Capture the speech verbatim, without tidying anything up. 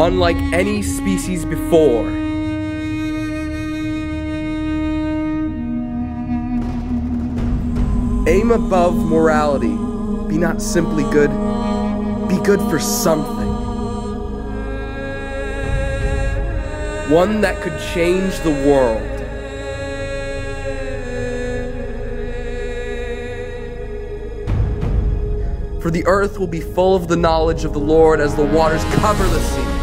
unlike any species before. Aim above morality. Be not simply good, be good for something. One that could change the world. For the earth will be full of the knowledge of the Lord as the waters cover the sea.